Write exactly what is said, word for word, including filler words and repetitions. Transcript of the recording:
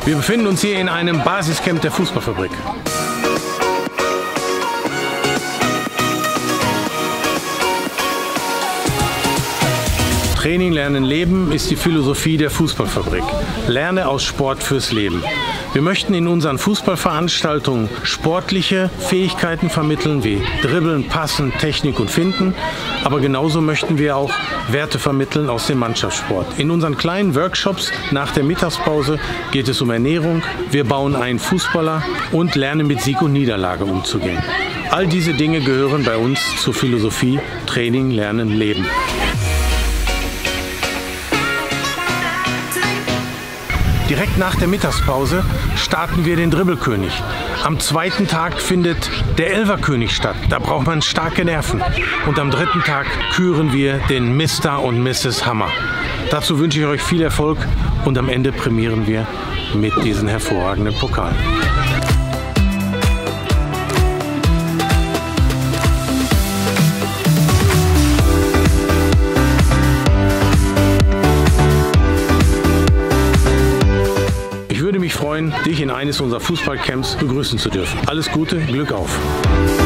Wir befinden uns hier in einem Basiscamp der Fußballfabrik. Training, Lernen, Leben ist die Philosophie der Fußballfabrik. Lerne aus Sport fürs Leben. Wir möchten in unseren Fußballveranstaltungen sportliche Fähigkeiten vermitteln, wie Dribbeln, Passen, Technik und Finden. Aber genauso möchten wir auch Werte vermitteln aus dem Mannschaftssport. In unseren kleinen Workshops nach der Mittagspause geht es um Ernährung. Wir bauen einen Fußballer und lernen mit Sieg und Niederlage umzugehen. All diese Dinge gehören bei uns zur Philosophie Training, Lernen, Leben. Direkt nach der Mittagspause starten wir den Dribbelkönig. Am zweiten Tag findet der Elferkönig statt. Da braucht man starke Nerven. Und am dritten Tag küren wir den Mister und Misses Hammer. Dazu wünsche ich euch viel Erfolg und am Ende prämieren wir mit diesen hervorragenden Pokalen. Ich würde mich freuen, dich in eines unserer Fußballcamps begrüßen zu dürfen. Alles Gute, Glück auf!